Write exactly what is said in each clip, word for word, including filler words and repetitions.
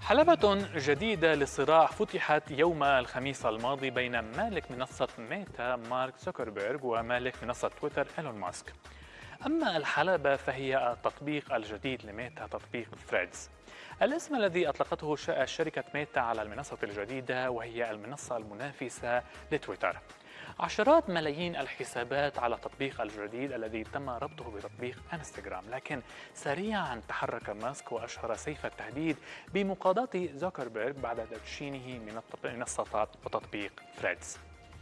حلبة جديدة للصراع فتحت يوم الخميس الماضي بين مالك منصة ميتا مارك زوكربيرغ ومالك منصة تويتر إيلون ماسك. أما الحلبة فهي التطبيق الجديد لميتا، تطبيق ثريدز، الاسم الذي أطلقته شركة ميتا على المنصة الجديدة، وهي المنصة المنافسة لتويتر. عشرات ملايين الحسابات على التطبيق الجديد الذي تم ربطه بتطبيق انستغرام، لكن سريعا تحرك ماسك وأشهر سيف التهديد بمقاضاة زوكربيرغ بعد تدشينه من منصة وتطبيق ثريدز.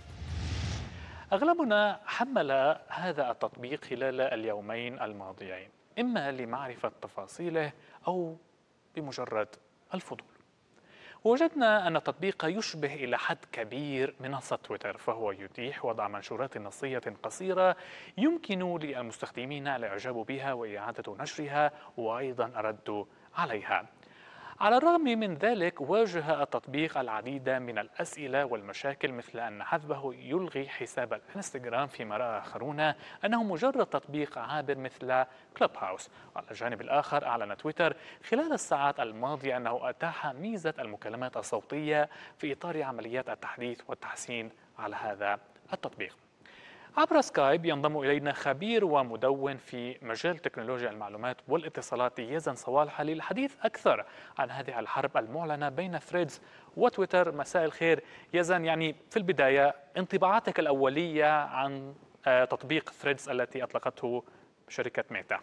أغلبنا حمل هذا التطبيق خلال اليومين الماضيين، إما لمعرفة تفاصيله أو بمجرد الفضول. وجدنا أن التطبيق يشبه إلى حد كبير منصة تويتر، فهو يتيح وضع منشورات نصية قصيرة يمكن للمستخدمين الإعجاب بها وإعادة نشرها وأيضا الرد عليها. على الرغم من ذلك، واجه التطبيق العديد من الأسئلة والمشاكل، مثل أن حذفه يلغي حساب الانستغرام، فيما رأى آخرون أنه مجرد تطبيق عابر مثل كلوب هاوس. على الجانب الآخر، أعلن تويتر خلال الساعات الماضية أنه أتاح ميزة المكالمات الصوتية في إطار عمليات التحديث والتحسين على هذا التطبيق. عبر سكايب ينضم إلينا خبير ومدون في مجال تكنولوجيا المعلومات والاتصالات يزن صوالح للحديث أكثر عن هذه الحرب المعلنة بين ثريدز وتويتر. مساء الخير يزن. يعني في البداية، انطباعاتك الأولية عن تطبيق ثريدز التي أطلقته شركة ميتا.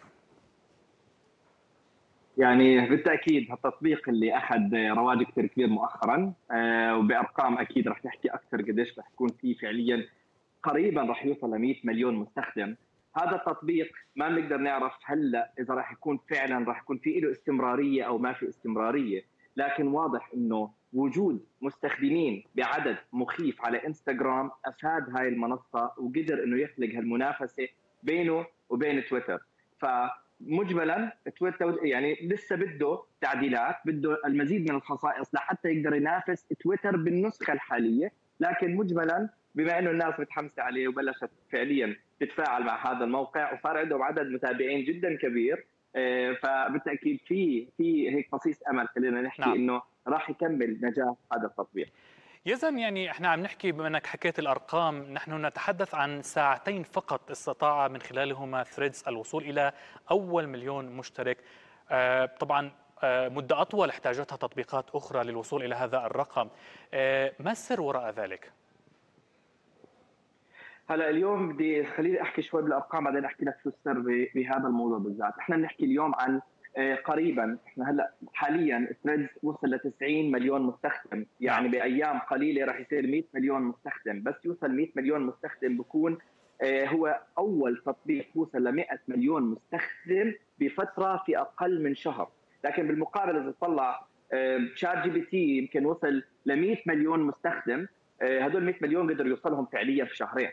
يعني بالتاكيد هالتطبيق اللي اخذ رواج كثير كبير مؤخرا، وبارقام اكيد رح نحكي اكثر قديش رح يكون فيه فعليا قريبا رح يوصل ل مئة مليون مستخدم. هذا التطبيق ما بنقدر نعرف هلا اذا رح يكون فعلا رح يكون في له استمراريه او ما في استمراريه، لكن واضح انه وجود مستخدمين بعدد مخيف على انستغرام افاد هاي المنصه وقدر انه يخلق هالمنافسه بينه وبين تويتر. فمجملا تويتر يعني لسه بده تعديلات، بده المزيد من الخصائص لحتى يقدر ينافس تويتر بالنسخه الحاليه، لكن مجملا بما انه الناس متحمسه عليه وبلشت فعليا تتفاعل مع هذا الموقع وصار عندهم عدد متابعين جدا كبير، فبالتاكيد في في هيك بصيص امل، خلينا نحكي نعم. انه راح يكمل نجاح هذا التطبيق. يزن، يعني احنا عم نحكي، بما انك حكيت الارقام، نحن نتحدث عن ساعتين فقط استطاع من خلالهما ثريدز الوصول الى اول مليون مشترك. آه طبعا آه مده اطول احتاجتها تطبيقات اخرى للوصول الى هذا الرقم. آه ما السر وراء ذلك؟ هلا اليوم بدي خليني احكي شوي بالارقام بعدين احكي لك شو السر بهذا الموضوع بالذات. احنا بنحكي اليوم عن قريبا، احنا هلا حاليا ثريدز وصل ل تسعين مليون مستخدم، يعني بايام قليله راح يصير مئة مليون مستخدم. بس يوصل مئة مليون مستخدم بكون هو اول تطبيق وصل ل مئة مليون مستخدم بفتره في اقل من شهر. لكن بالمقابل اذا تطلع شات جي بي تي يمكن وصل ل مئة مليون مستخدم، هدول مئة مليون قدروا يوصلهم فعليا في شهرين.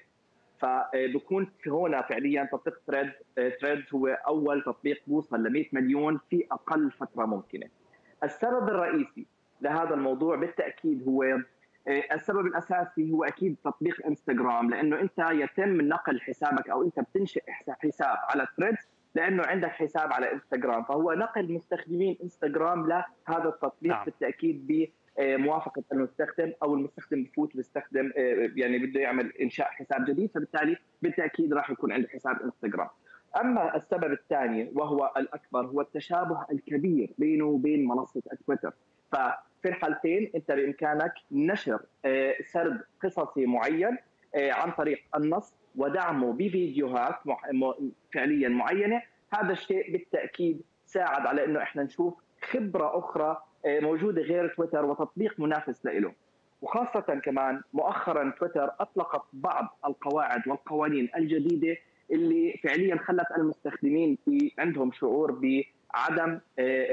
فبكون هنا فعليا تطبيق ثريد ثريد هو اول تطبيق بوصل ل مئة مليون في اقل فتره ممكنه. السبب الرئيسي لهذا الموضوع بالتاكيد هو السبب الاساسي هو اكيد تطبيق انستغرام، لانه انت يتم نقل حسابك او انت بتنشئ حساب على ثريد لانه عندك حساب على انستغرام، فهو نقل مستخدمين انستغرام لهذا التطبيق نعم. بالتاكيد ب موافقه المستخدم او المستخدم بفوت بيستخدم يعني بده يعمل انشاء حساب جديد، فبالتالي بالتاكيد راح يكون عنده حساب انستغرام. اما السبب الثاني وهو الاكبر هو التشابه الكبير بينه وبين منصه تويتر. ففي الحالتين انت بامكانك نشر سرد قصصي معين عن طريق النص ودعمه بفيديوهات فعليا معينه. هذا الشيء بالتاكيد ساعد على انه احنا نشوف خبره اخرى موجوده غير تويتر وتطبيق منافس له. وخاصه كمان مؤخرا تويتر اطلقت بعض القواعد والقوانين الجديده اللي فعليا خلت المستخدمين في عندهم شعور بعدم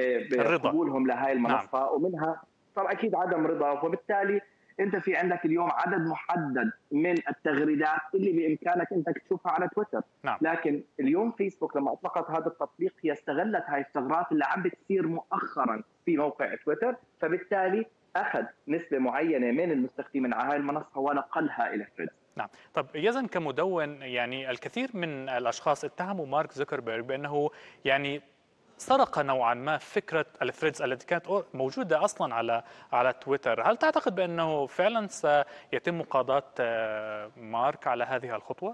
قبولهم لهي المنصه نعم. ومنها صار اكيد عدم رضا، وبالتالي انت في عندك اليوم عدد محدد من التغريدات اللي بامكانك انت تشوفها على تويتر نعم. لكن اليوم فيسبوك لما اطلقت هذا التطبيق هي استغلت هاي الثغرات اللي عم بتصير مؤخرا في موقع تويتر، فبالتالي اخذ نسبه معينه من المستخدمين على هاي المنصه ونقلها الى ثريدز. نعم. طب يزن، كمدون، يعني الكثير من الاشخاص اتهموا مارك زوكربيرغ بانه يعني سرق نوعا ما فكرة الثريدز التي كانت موجودة أصلا على على تويتر. هل تعتقد بأنه فعلا سيتم مقاضاة مارك على هذه الخطوة؟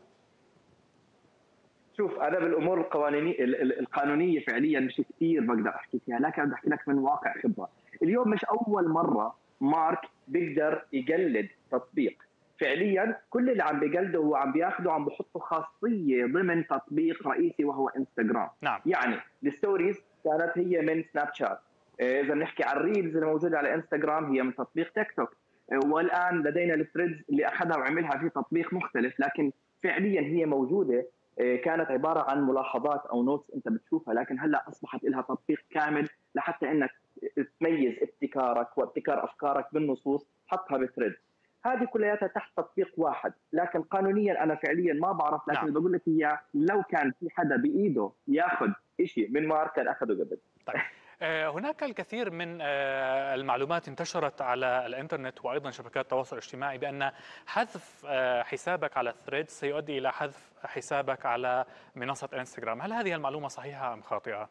شوف، انا بالامور القوانينيه القانونيه فعليا مش كثير بقدر احكي فيها، لكن بدي احكي لك من واقع خبره. اليوم مش اول مره مارك بيقدر يقلد تطبيق. فعليا كل اللي عم بيقلده هو عم بياخده عم بحطه خاصيه ضمن تطبيق رئيسي وهو انستغرام. نعم. يعني الستوريز كانت هي من سناب شات، اذا بنحكي عن الريلز اللي موجوده على انستغرام هي من تطبيق تيك توك، والان لدينا الثريدز اللي اخذها وعملها في تطبيق مختلف، لكن فعليا هي موجوده. كانت عباره عن ملاحظات او نوتس انت بتشوفها، لكن هلا اصبحت لها تطبيق كامل لحتى انك تميز ابتكارك وابتكار افكارك بالنصوص حطها بثريد. هذه كلياتها تحت تطبيق واحد، لكن قانونيا انا فعليا ما بعرف، لكن نعم. بقول لك اياه لو كان في حدا بايده ياخذ شيء من مارك كان اخذه قبل. طيب. هناك الكثير من المعلومات انتشرت على الانترنت وايضا شبكات التواصل الاجتماعي بان حذف حسابك على ثريد سيؤدي الى حذف حسابك على منصه انستغرام، هل هذه المعلومه صحيحه ام خاطئه؟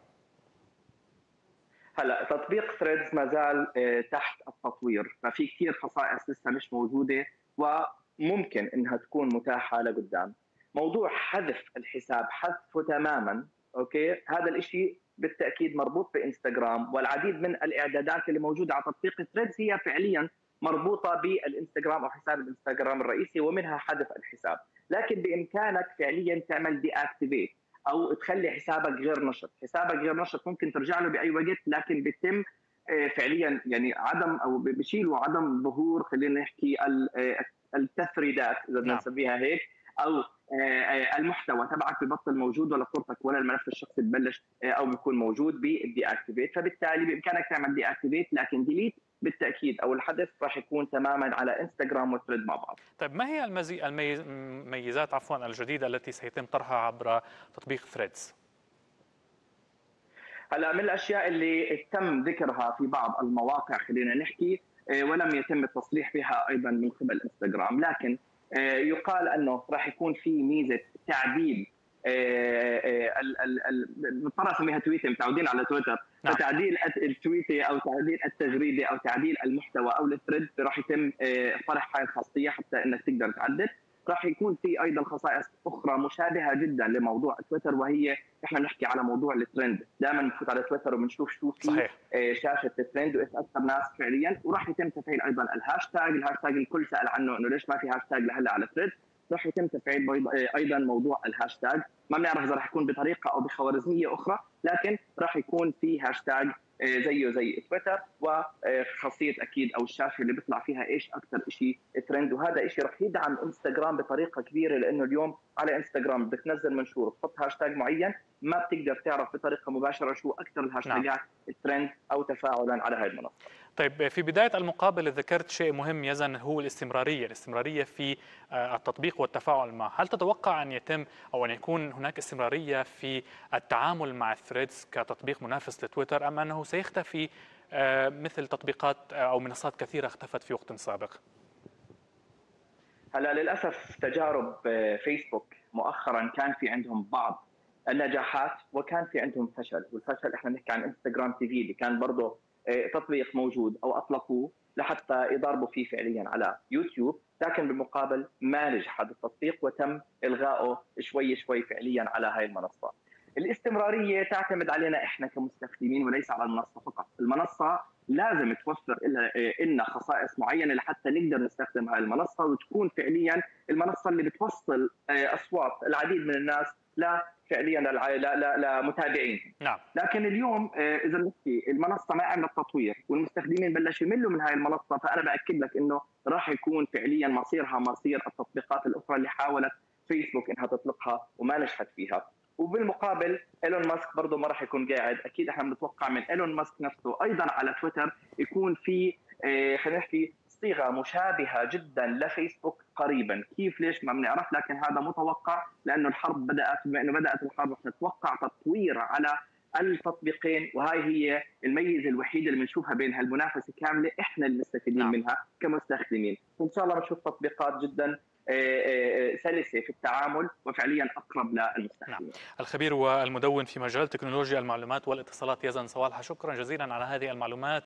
هلا تطبيق ثريدز ما زال تحت التطوير، ففي كثير خصائص لسه مش موجوده وممكن انها تكون متاحه لقدام. موضوع حذف الحساب حذفه تماما، اوكي، هذا الشيء بالتاكيد مربوط بانستغرام، والعديد من الاعدادات اللي موجوده على تطبيق ثريدز هي فعليا مربوطه بالانستغرام او حساب الانستغرام الرئيسي ومنها حذف الحساب، لكن بامكانك فعليا تعمل دي اكتيفيت او تخلي حسابك غير نشط. حسابك غير نشط ممكن ترجع له باي وقت، لكن بيتم فعليا يعني عدم او بشيلوا عدم ظهور، خلينا نحكي التثريدات اذا بدنا نسميها هيك، او المحتوى تبعك ببطل موجود ولا صورتك ولا الملف الشخصي ببلش او بيكون موجود بالدي اكتيفيت، فبالتالي بامكانك تعمل دي اكتيفيت، لكن ديليت بالتاكيد او الحذف راح يكون تماما على انستغرام وثريد مع بعض. طيب ما هي المزي... الميزات عفوا الجديده التي سيتم طرحها عبر تطبيق ثريدز؟ هلا من الاشياء اللي تم ذكرها في بعض المواقع خلينا نحكي ولم يتم التصريح بها ايضا من قبل انستغرام، لكن يقال انه راح يكون في ميزه تعديل، مضطر اسميها تويته متعودين على تويتر، نعم. فتعديل التويته او تعديل التغريده او تعديل المحتوى او الثريد راح يتم طرح هاي الخاصيه حتى انك تقدر تعدل. راح يكون في ايضا خصائص اخرى مشابهه جدا لموضوع تويتر، وهي احنا بنحكي على موضوع الترند. دائما بنفوت على تويتر وبنشوف شو في شاشه الترند وايش اكثر ناس فعليا، وراح يتم تفعيل ايضا الهاشتاج، الهاشتاج الكل سال عنه انه ليش ما في هاشتاج لهلا على ترند، راح يتم تفعيل ايضا موضوع الهاشتاج. ما بنعرف اذا راح يكون بطريقه او بخوارزميه اخرى، لكن راح يكون في هاشتاج زيه زي تويتر، وخاصيه اكيد او الشاشه اللي بيطلع فيها ايش اكثر شيء ترند، وهذا شيء راح يدعم انستغرام بطريقه كبيره، لانه اليوم على انستغرام بدك تنزل منشور تحط هاشتاج معين ما بتقدر تعرف بطريقه مباشره شو اكثر الهاشتاجات نعم. الترند او تفاعلا على هذه المنصه. طيب في بداية المقابلة ذكرت شيء مهم يزن هو الاستمرارية، الاستمرارية في التطبيق والتفاعل معه، هل تتوقع أن يتم أو أن يكون هناك استمرارية في التعامل مع الثريدز كتطبيق منافس لتويتر، أم أنه سيختفي مثل تطبيقات أو منصات كثيرة اختفت في وقت سابق؟ هلا للأسف تجارب فيسبوك مؤخرا كان في عندهم بعض النجاحات وكان في عندهم فشل، والفشل احنا بنحكي عن انستغرام تي في اللي كان برضه تطبيق موجود او اطلقوه لحتى يضربوا فيه فعليا على يوتيوب، لكن بالمقابل ما نجح هذا التطبيق وتم الغائه شوي شوي فعليا على هاي المنصه. الاستمراريه تعتمد علينا احنا كمستخدمين وليس على المنصه فقط، المنصه لازم توفر لنا خصائص معينه لحتى نقدر نستخدم هاي المنصه وتكون فعليا المنصه اللي بتوصل اصوات العديد من الناس لا فعليا لمتابعين. نعم. لكن اليوم اذا نحكي المنصه ما عملت تطوير والمستخدمين بلشوا يملوا من هاي المنصه، فانا باكد لك انه راح يكون فعليا مصيرها مصير التطبيقات الاخرى اللي حاولت فيسبوك انها تطلقها وما نجحت فيها. وبالمقابل ايلون ماسك برضه ما راح يكون قاعد، اكيد احنا بنتوقع من ايلون ماسك نفسه ايضا على تويتر يكون في خلينا نحكي صيغه مشابهه جدا لفيسبوك قريبا. كيف ليش ما بنعرف، لكن هذا متوقع لانه الحرب بدات، بما انه بدات الحرب رح نتوقع تطوير على التطبيقين، وهي هي الميزه الوحيده اللي بنشوفها بين هالمنافسه كامله احنا المستفيدين نعم. منها كمستخدمين. وان شاء الله بنشوف تطبيقات جدا سلسه في التعامل وفعليا اقرب للمستخدم. نعم. الخبير والمدون في مجال تكنولوجيا المعلومات والاتصالات يزن صوالحة، شكرا جزيلا على هذه المعلومات.